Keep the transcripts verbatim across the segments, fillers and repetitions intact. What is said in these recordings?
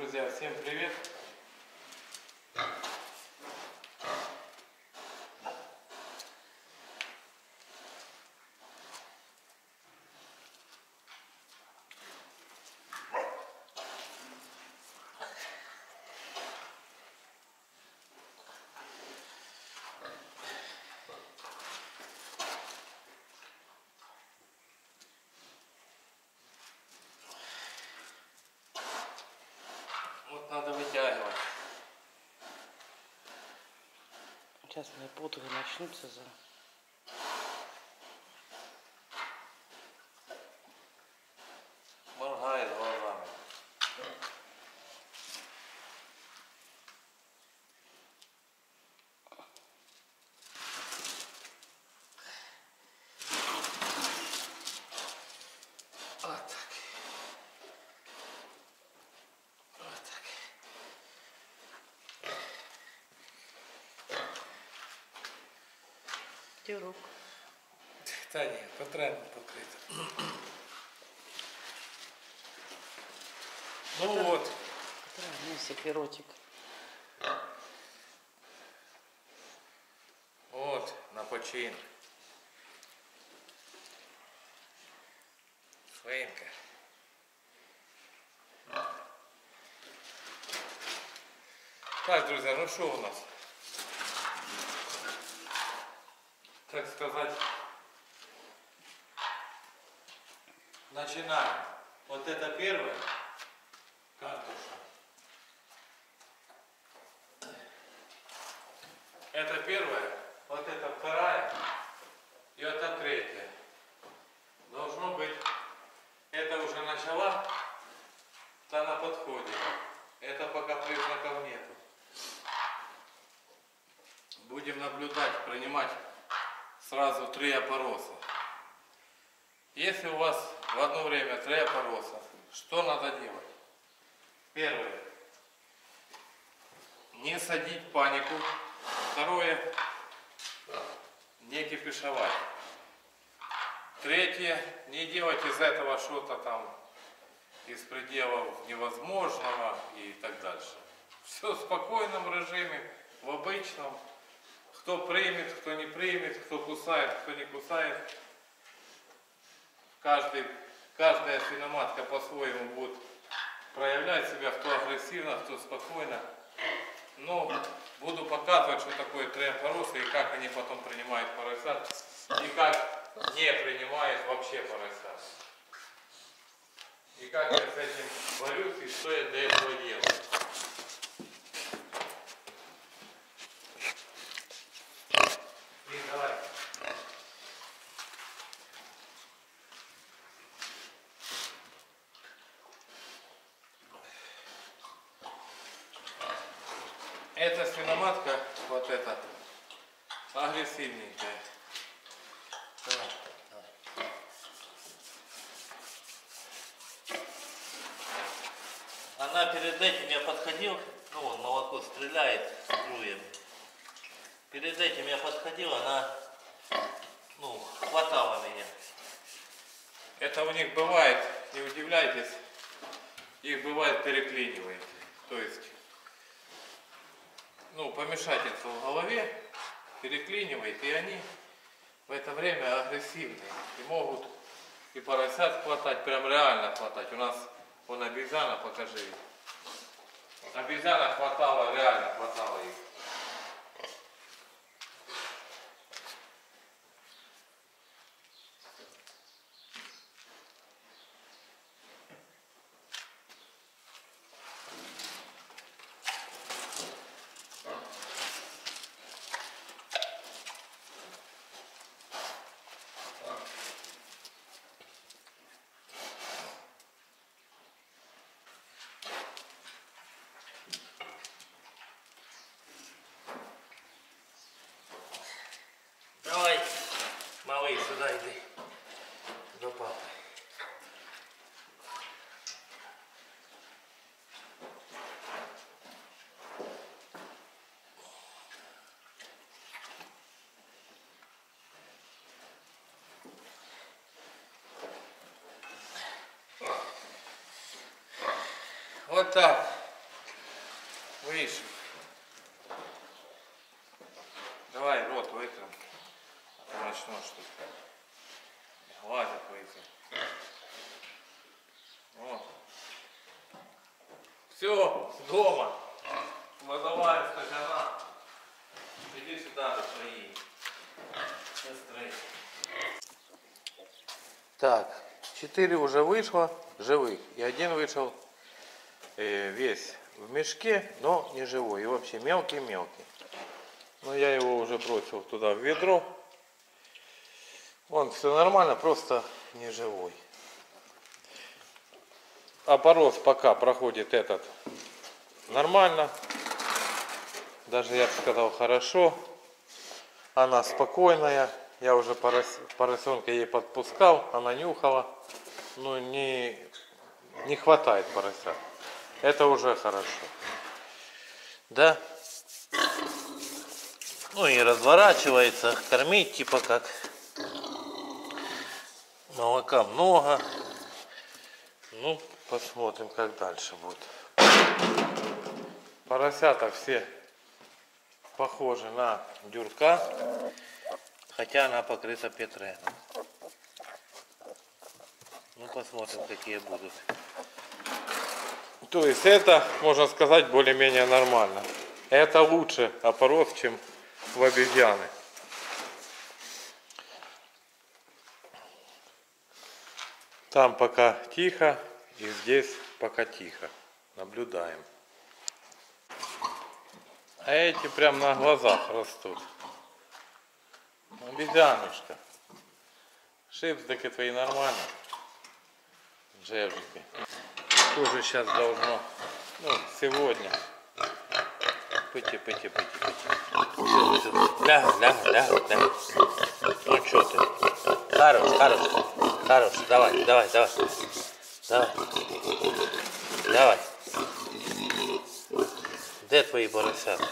Друзья, всем привет! Вот надо вытягивать. Сейчас мои подвиги начнутся за... Моргает глазами. Вот так. Вот так. Где рук? Та ні, потрібно покрити. Ну вот. Носик, ротик. Вот, на почин. Свинка. Так, друзья, ну что у нас? Так сказать, начинаем. Вот это первое. Картуша. Это первое. Вот это вторая. И это третья. Должно быть, это уже начала, та на подходе. Это пока признаков нету. Будем наблюдать, принимать сразу три опороса. Если у вас в одно время три опороса, что надо делать? Первое. Не садить панику. Второе. Не кипишевать. Третье. Не делать из этого что-то там из пределов невозможного и так дальше. Все в спокойном режиме, в обычном. Кто примет, кто не примет, кто кусает, кто не кусает. Каждый, каждая свиноматка по-своему будет проявлять себя, кто агрессивно, кто спокойно. Но буду показывать, что такое три опороса и как они потом принимают поросят. И как не принимают вообще поросят. И как я с этим борюсь и что я для этого делаю. И давай. Эта свиноматка, вот эта, агрессивненькая. Давай, давай. Она перед этим, я подходил, ну вон молоко стреляет струями. Перед этим я подходил, она, ну, хватала меня. Это у них бывает, не удивляйтесь, их бывает переклинивает. То есть, ну, помешательство в голове переклинивает, и они в это время агрессивные. И могут и поросят хватать, прям реально хватать. У нас, вон обезьяна, покажи. Обезьяна хватала, реально хватала их. Давай, малый, сюда иди. За папой. Вот так. Вышел. Давай рот выкрым. А то начну что-то. Глазик выкрым. Вот. Все, дома. Вызываю стажера. Иди сюда до своей сестры. Так, четыре уже вышло живых. И один вышел э, весь в мешке, но не живой. И вообще мелкий-мелкий. Но я его уже бросил туда в ведро. Вон, все нормально, просто не живой. Опорос пока проходит этот нормально. Даже я бы сказал хорошо. Она спокойная. Я уже порос, поросенка ей подпускал. Она нюхала. Но не, не хватает поросят. Это уже хорошо. Да? Ну и разворачивается. Кормить типа как. Молока много. Ну, посмотрим, как дальше будет. Поросята все похожи на дюрка, хотя она покрыта петреном. Ну, посмотрим, какие будут. То есть это, можно сказать, более-менее нормально. Это лучше опорос, чем в обезьяны. Там пока тихо, и здесь пока тихо. Наблюдаем. А эти прям на глазах растут. Обезьянушка. Шипздыки твои нормально. Жевжики. Тоже сейчас должно, ну, сегодня. Пыти, пыти, пыти, пыти. Ляг, ляг, ляг, ляг. Ну что ты? Хорош, хорош, хорош. Давай, давай, давай. Давай. Давай. Где твои поросята?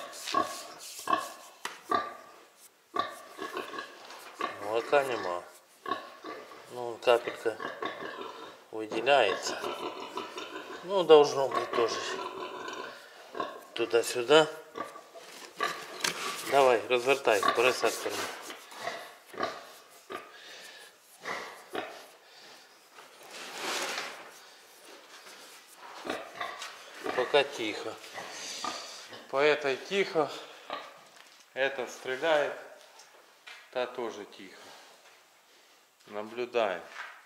Молока нема. Ну, капелька выделяется. Ну, должно быть тоже. Туда-сюда. Давай, развертай, поросят корми. Пока тихо. По этой тихо. Это стреляет. Та тоже тихо. Наблюдаем.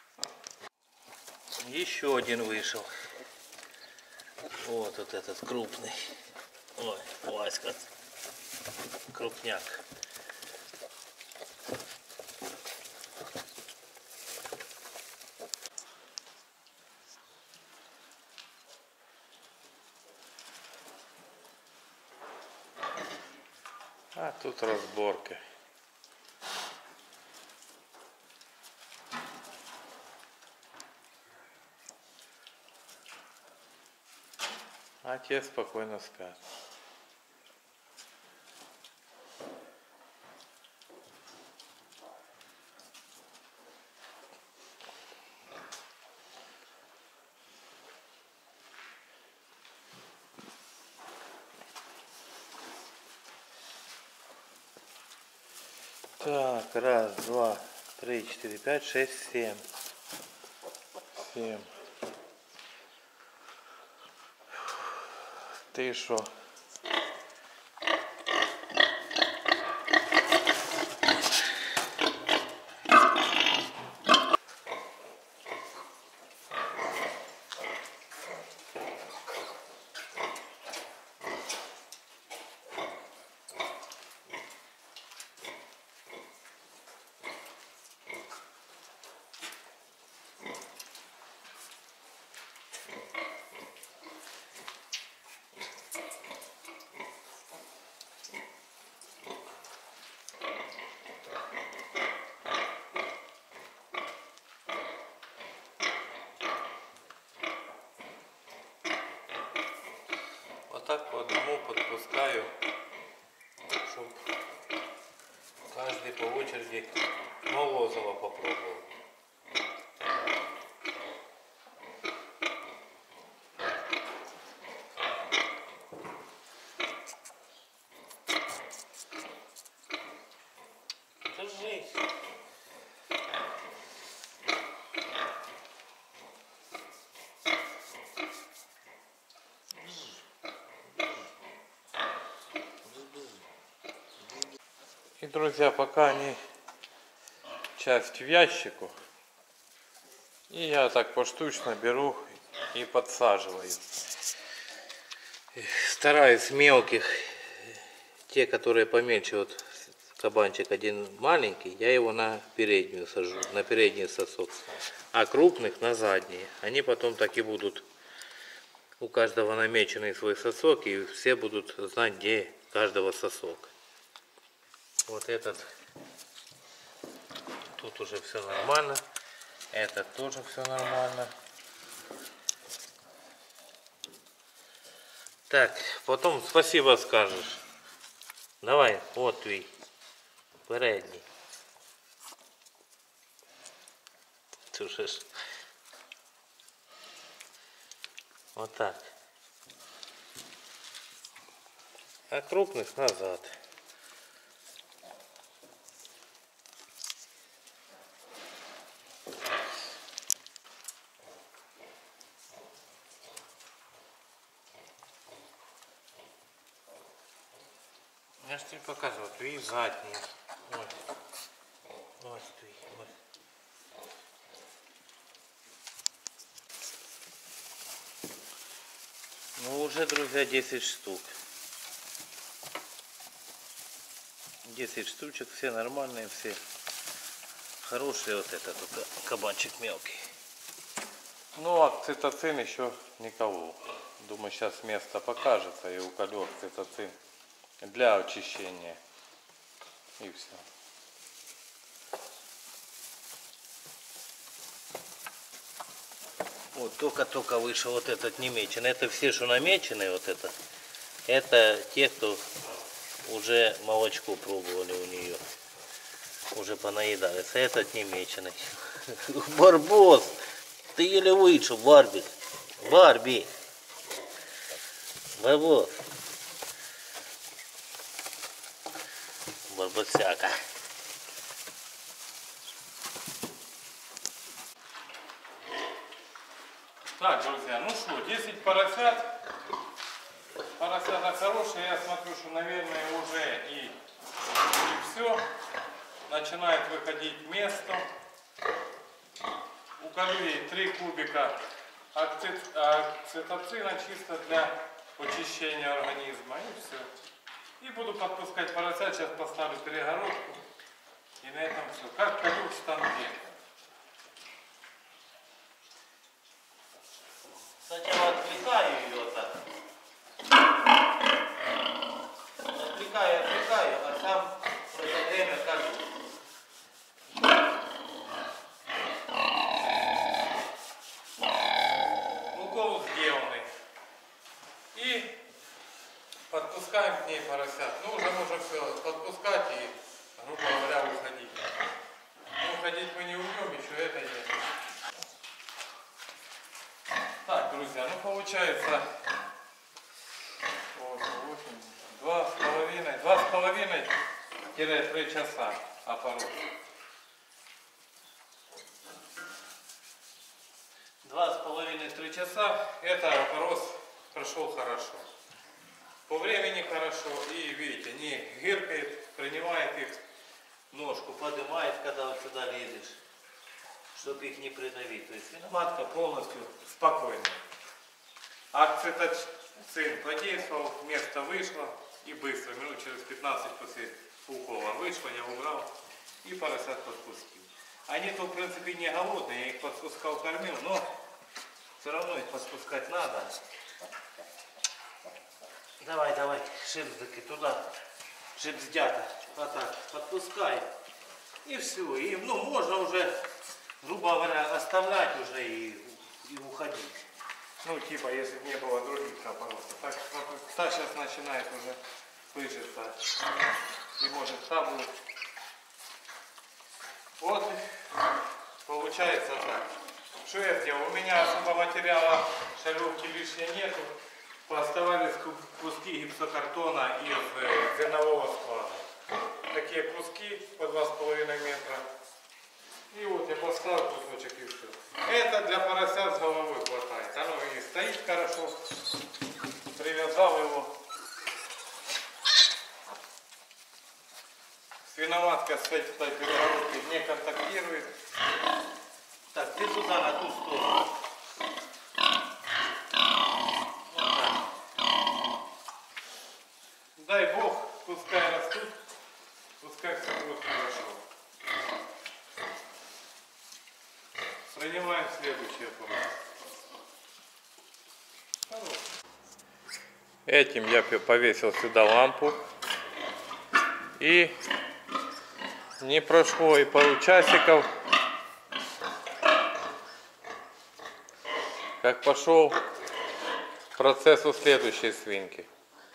Еще один вышел. Вот, вот этот крупный. Ой, Васька. Крупняк. А тут разборки. А те спокойно спят. Так, раз, два, три, четыре, пять, шесть, семь. Семь. Ты шо? Вот так по одному подпускаю, чтобы каждый по очереди молозова попробовал. друзья, пока они часть в ящику. И я так поштучно беру и подсаживаю. Стараюсь мелких, те, которые помельче, вот кабанчик один маленький, я его на переднюю сажу, на передний сосок. А крупных на задние. Они потом так и будут, у каждого намеченный свой сосок, и все будут знать, где каждого сосок. Вот этот, тут уже все нормально. Этот тоже все нормально. Так, потом спасибо скажешь. Давай, вот твій передній. Слушаешь? Вот так. А крупных назад. Я ж тебе показываю, твои задние. Вот. Вот твои. Вот. Ну уже, друзья, десять штук. десять штучек, все нормальные, все хорошие. Вот этот вот кабанчик мелкий. Ну, окситоцин еще никого. Думаю, сейчас место покажется и уколю окситоцин для очищения. И все. Вот только-только вышел вот этот немеченный. Это все, что намеченные, вот это. Это те, кто уже молочко пробовали у нее. Уже понаедались. А этот немеченный. Барбос! Ты еле вышел, Барби. Барби. Барбос. Барбосяка. Так, друзья, ну что, десять поросят. Поросята хорошие, я смотрю, что, наверное, уже и, и все. Начинает выходить место. Уколю ей три кубика окситоцина чисто для очищения организма. И все. И буду подпускать поросят. Сейчас поставлю перегородку. И на этом все. Как колю в станке. Сначала отвлекаю ее так. Отвлекаю, отвлекаю, а сам в это время колю. Укол сделанный. И подпускаем к ней поросят. Ну, уже можно все подпускать и, грубо говоря, уходить. Ну, уходить мы не умеем, еще это есть. Так, друзья, ну получается два с половиной, два с половиной три часа опорос. Два с половиной три часа это опорос прошел хорошо. По времени хорошо, и видите, не гиркает, принимает их, ножку поднимает, когда вот сюда лезешь, чтобы их не придавить. То есть свиноматка полностью спокойна. Окситоцин подействовал, место вышло и быстро, минут через пятнадцать после укола вышло, я убрал и поросят подпустил. Они-то в принципе не голодные, я их подпускал, кормил, но все равно их подпускать надо. Давай, давай, шипздыки туда, шипздята, вот так, подпускай. И все, и ну, можно уже, грубо говоря, оставлять уже и, и уходить. Ну, типа, если бы не было других опоросов. Так, та сейчас начинает уже пыжиться. И может та будет. Вот, получается так. Что я сделал? У меня особо материала шаровки лишней нету. Оставались куски гипсокартона из зернового склада. Такие куски по два с половиной метра. И вот я поставил кусочек и все. Это для поросят с головы хватает. Оно и стоит хорошо. Привязал его. Свиноватка с этой перегородкой не контактирует. Так, ты туда, на ту сторону. Вот так. Дай бог, пускай растут, пускай все будет хорошо. Принимаем следующее пору. Этим я повесил сюда лампу. И не прошло и пару часиков, как пошел процесс у следующей свинки.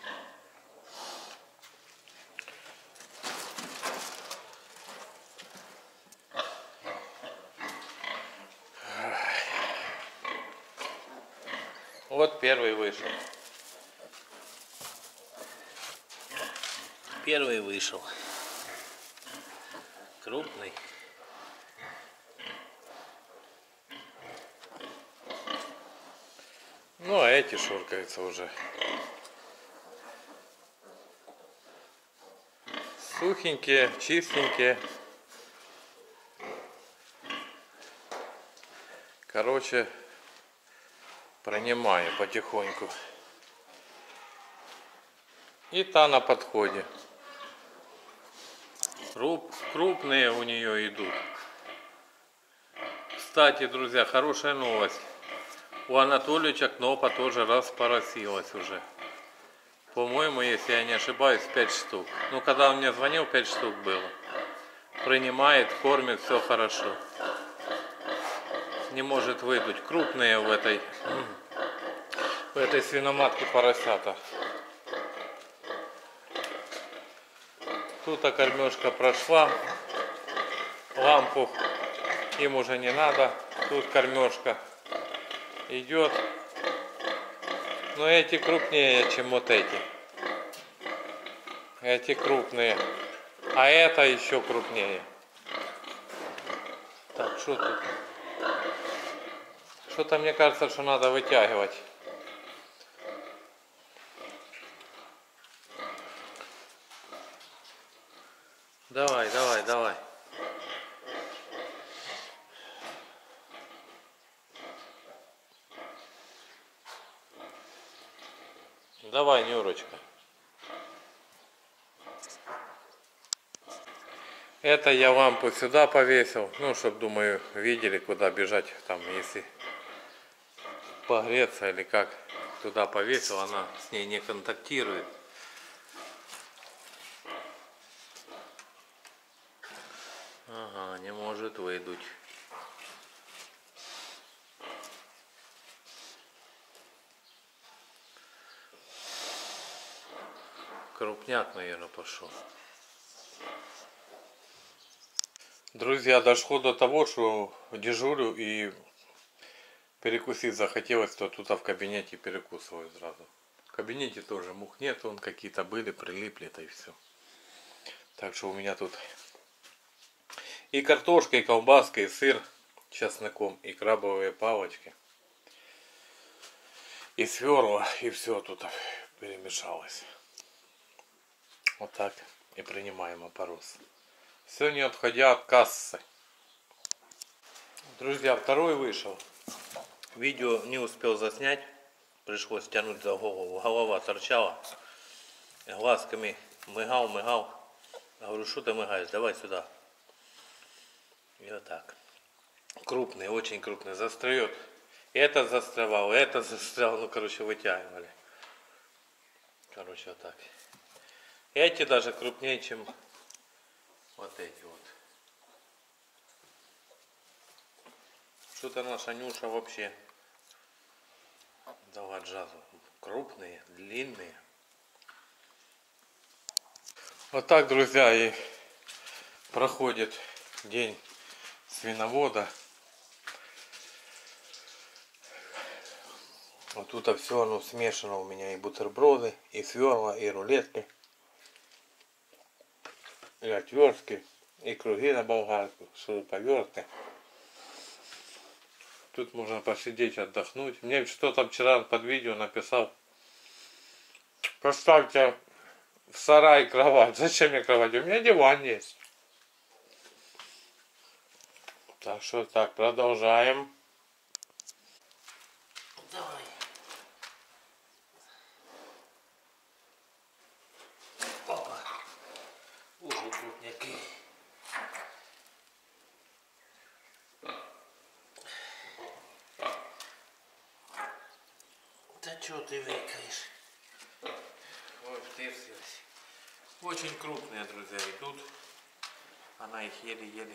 Вот первый вышел. Первый вышел. Крупный. Ну, а эти шуркаются уже. Сухенькие, чистенькие. Короче, принимаю потихоньку. И та на подходе. Крупные у нее идут. Кстати, друзья, хорошая новость. У Анатолича кнопа тоже распоросилась уже. По-моему, если я не ошибаюсь, пять штук. Ну, когда он мне звонил, пять штук было. Принимает, кормит, все хорошо. Не может выдуть. Крупные в этой, в этой свиноматке поросята. Тут кормежка прошла. Лампу им уже не надо. Тут кормежка идет. Но эти крупнее, чем вот эти. Эти крупные. А это еще крупнее. Так, что тут? Что-то мне кажется, что надо вытягивать. Давай, давай, давай. Давай, Нюрочка. Это я лампу сюда повесил, ну, чтобы, думаю, видели, куда бежать, там, если погреться или как. Туда повесил, она с ней не контактирует. Ага, не может выдуть. Крупняк, наверное, пошел. Друзья, дошло до того, что дежурю и перекусить захотелось, то тут в кабинете перекусываю сразу. В кабинете тоже мух нет, вон какие-то были, прилипли, это и все. Так что у меня тут и картошка, и колбаска, и сыр с чесноком, и крабовые палочки, и сверла, и все тут перемешалось. Вот так и принимаем опорос. Все, не отходя от кассы. Друзья, второй вышел. Видео не успел заснять. Пришлось тянуть за голову. Голова торчала. Глазками мигал, мигал. Говорю, что ты мигаешь? Давай сюда. И вот так. Крупный, очень крупный. Застряет. Это застрявал, это застрял. Ну, короче, вытягивали. Короче, вот так. Эти даже крупнее, чем вот эти вот. Что-то наша Нюша вообще дала джазу. Крупные, длинные. Вот так, друзья, и проходит день свиновода. Вот тут все оно смешано у меня. И бутерброды, и сверла, и рулетки, и отвертки, и круги на болгарку, шуруповерты. Тут можно посидеть, отдохнуть. Мне что-то вчера под видео написал: поставьте в сарай кровать. Зачем мне кровать? У меня диван есть. Так что так, продолжаем. Давай. Опа. Ого, крупняки. Да что ты выкаешь? Ой, втырсилась. Очень крупные, друзья, идут. Она их еле-еле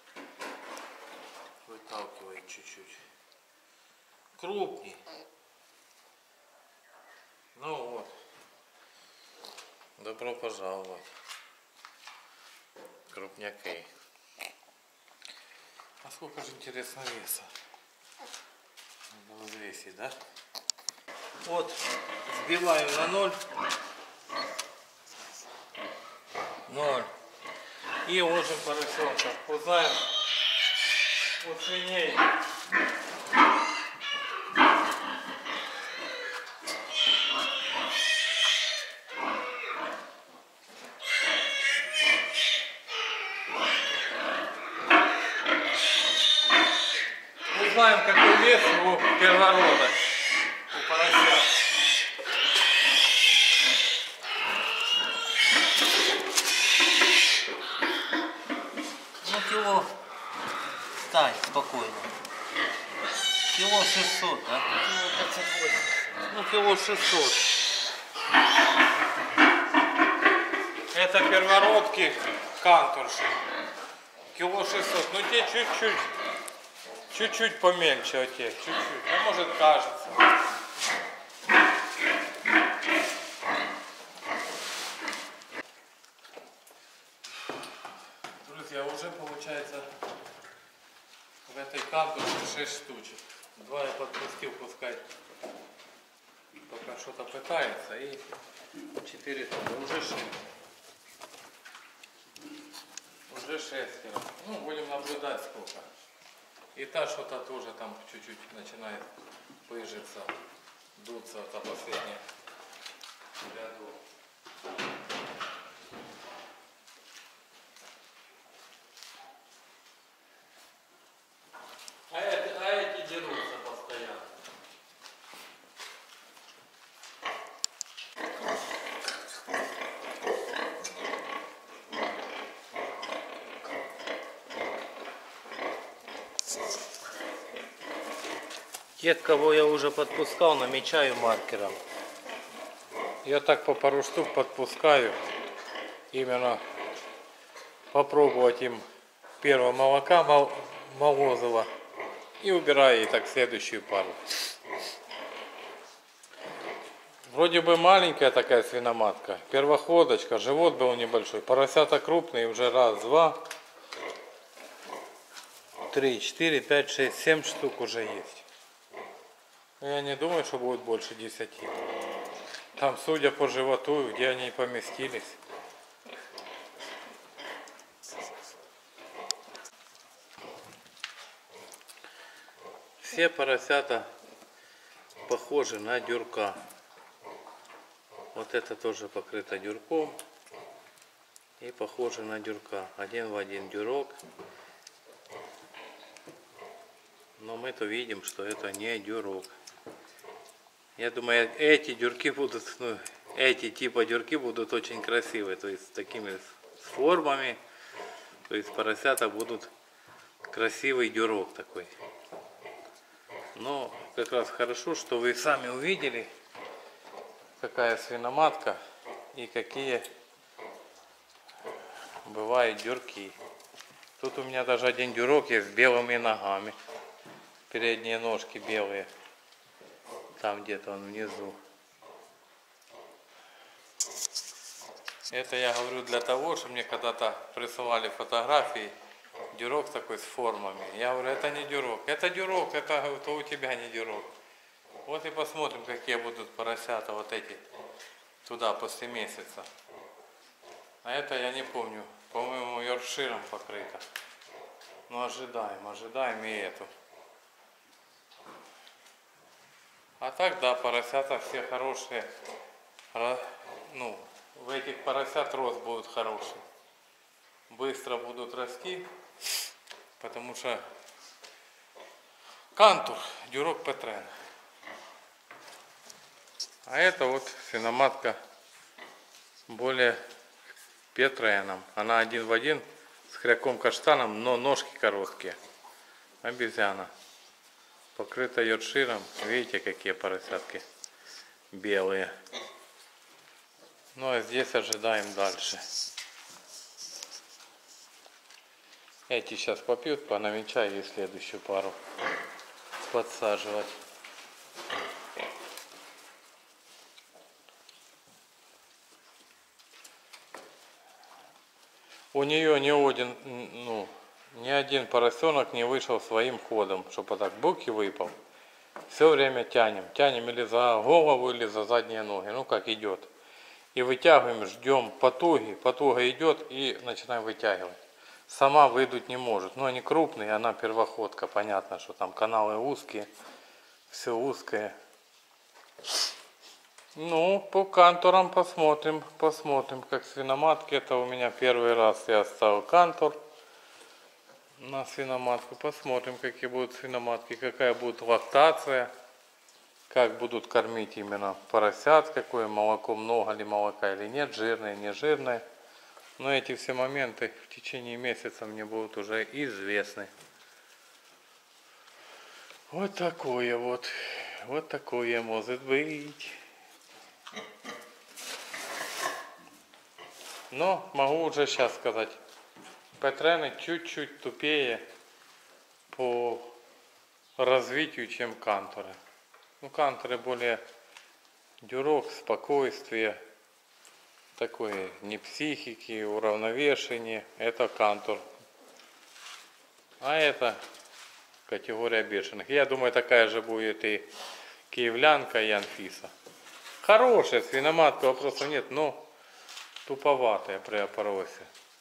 выталкивает чуть-чуть. Крупней. Ну вот. Добро пожаловать. Крупняки. А сколько же интересно веса? Надо взвесить, да? Вот, сбиваем на ноль. Ноль. И ложим поросенка. Узнаем у свиней. Узнаем, какой вес у первородок, у поросят. Ну, кило, стань спокойно. Кило шестьсот, да? Ну, кило шестьсот. Это первородки кантурши. Кило шестьсот. Ну, те чуть-чуть, чуть-чуть помельче от тех, чуть-чуть. А может, кажется. Друзья, уже получается в этой кантурше шесть штучек. Два я подпустил, пускай пока что-то пытается, и четыре тоже. Уже шесть. Уже шестеро. Ну, будем наблюдать сколько. И та что-то тоже там чуть-чуть начинает пыжиться, дуться, это последняя ряду. А эти, а эти дерутся постоянно. Тех, кого я уже подпускал, намечаю маркером. Я так по пару штук подпускаю, именно попробовать им первого молока мол, молозого и убираю и так следующую пару. Вроде бы маленькая такая свиноматка, первоходочка, живот был небольшой, поросята крупные, уже раз, два, три, четыре, пять, шесть, семь штук уже есть. Я не думаю, что будет больше десяти. Там, судя по животу, где они поместились. Все поросята похожи на дюрка. Вот это тоже покрыто дюрком. И похоже на дюрка. Один в один дюрок. Но мы-то видим, что это не дюрок. Я думаю, эти дюрки будут, ну, эти типа дюрки будут очень красивые, то есть с такими с формами, то есть поросята будут красивый дюрок такой. Но как раз хорошо, что вы сами увидели, какая свиноматка и какие бывают дюрки. Тут у меня даже один дюрок есть с белыми ногами, передние ножки белые. Там где-то он внизу. Это я говорю для того, что мне когда-то присылали фотографии, дюрок такой с формами. Я говорю, это не дюрок. Это дюрок, это то у тебя не дюрок. Вот и посмотрим, какие будут поросята вот эти туда после месяца. А это я не помню. По-моему, йоркширом покрыто. Ну ожидаем, ожидаем и эту. А так, да, поросята все хорошие. Ну, в этих поросят рост будет хороший. Быстро будут расти. Потому что Кантур, Дюрок Петрен. А это вот свиноматка более Петреном. Она один в один с хряком каштаном, но ножки короткие. Обезьяна. Покрыта йоркширом. Видите, какие поросятки белые. Ну а здесь ожидаем дальше. Эти сейчас попьют, понамечаю и следующую пару подсаживать. У нее ни один, ну, ни один поросенок не вышел своим ходом, чтобы так бук и выпал. Все время тянем. Тянем или за голову, или за задние ноги. Ну как идет. И вытягиваем, ждем потуги. Потуга идет и начинаем вытягивать. Сама выйдуть не может. Но они крупные, она первоходка. Понятно, что там каналы узкие. Все узкое. Ну, по кантурам посмотрим. Посмотрим, как свиноматки. Это у меня первый раз я ставил кантур на свиноматку. Посмотрим, какие будут свиноматки, какая будет лактация, как будут кормить именно поросят, какое молоко, много ли молока или нет, жирное, не жирное. Но эти все моменты в течение месяца мне будут уже известны. Вот такое вот, вот такое может быть. Но могу уже сейчас сказать, Петрены чуть-чуть тупее по развитию, чем кантуры. Ну, кантуры более дюрок, спокойствие, такое не психики, уравновешение. Это кантур. А это категория бешеных. Я думаю, такая же будет и киевлянка, и Анфиса. Хорошая свиноматка, вопросов нет, но туповатая при опоросе.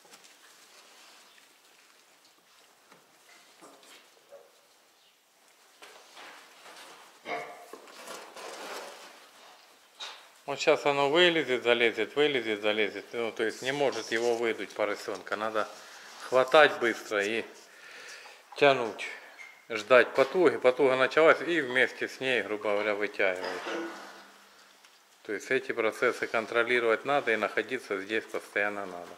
Вот сейчас оно вылезет, залезет, вылезет, залезет. Ну, то есть не может его выдуть поросенка. Надо хватать быстро и тянуть. Ждать потуги. Потуга началась и вместе с ней, грубо говоря, вытягивать. То есть эти процессы контролировать надо и находиться здесь постоянно надо.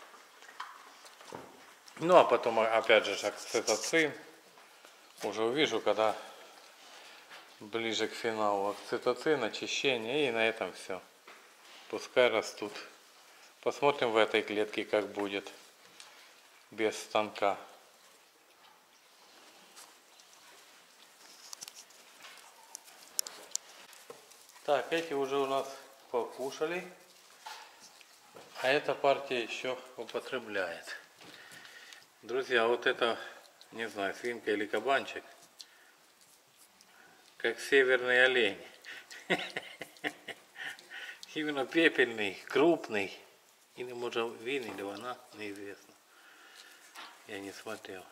Ну а потом опять же окситоцин. Уже увижу, когда ближе к финалу. Окситоцин, очищение, и на этом все. Пускай растут. Посмотрим в этой клетке, как будет без станка. Так, эти уже у нас покушали, а эта партия еще употребляет. Друзья, вот это, не знаю, свинка или кабанчик, как северный олень. Именно пепельный, крупный. Или может вин, или она, неизвестно. Я не смотрел.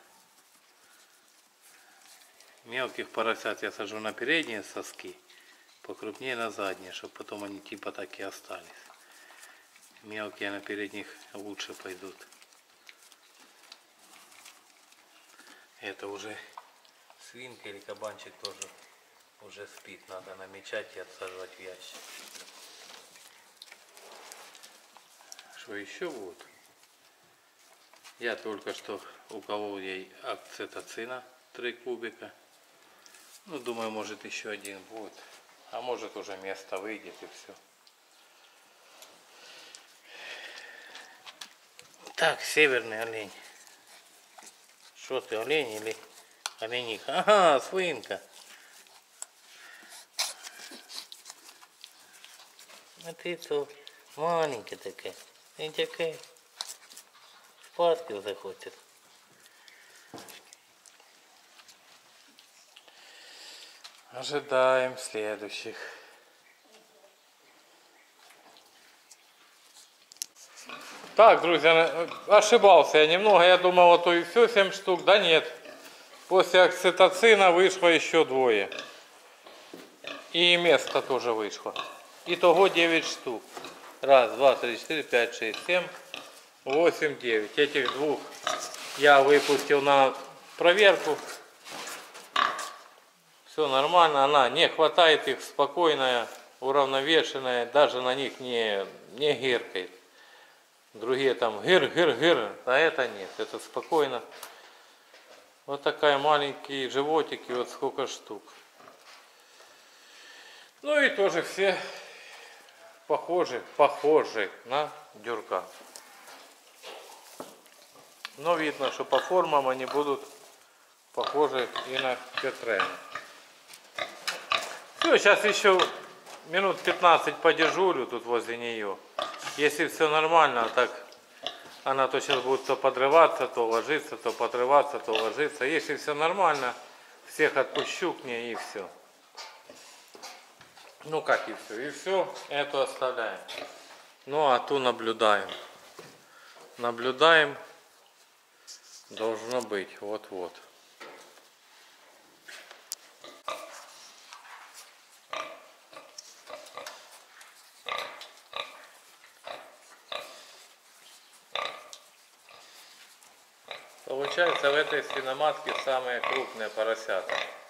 Мелких поросят я сажу на передние соски, покрупнее на задние, чтобы потом они типа так и остались. Мелкие на передних лучше пойдут. Это уже свинка или кабанчик тоже уже спит. Надо намечать и отсаживать в ящик. Что еще будет? Я только что уколол ей окситоцина три кубика. Ну, думаю, может еще один будет. А может уже место выйдет и все. Так, северный олень. Что ты, олень или олениха? Ага, свинка. А ты то маленькая такая. И такая. Спадки захочет. Ожидаем следующих. Так, друзья, ошибался я немного. Я думал, а то и все, семь штук. Да нет. После окситоцина вышло еще двое. И место тоже вышло. Итого девять штук. Раз, два, три, четыре, пять, шесть, семь, восемь, девять. Этих двух я выпустил на проверку. Все нормально, она не хватает их, спокойная, уравновешенная, даже на них не, не гиркает. Другие там гир-гир-гир, а это нет, это спокойно. Вот такая маленькие животики, вот сколько штук. Ну и тоже все похожи, похожи на дюрка. Но видно, что по формам они будут похожи и на Петрену. Все, сейчас еще минут пятнадцать подежурю тут возле нее. Если все нормально, так она то сейчас будет то подрываться, то ложиться, то подрываться, то ложиться. Если все нормально, всех отпущу к ней и все. Ну как и все. И все, эту оставляем. Ну а ту наблюдаем. Наблюдаем. Должно быть. Вот-вот. Получается, в этой свиноматке самые крупные поросята.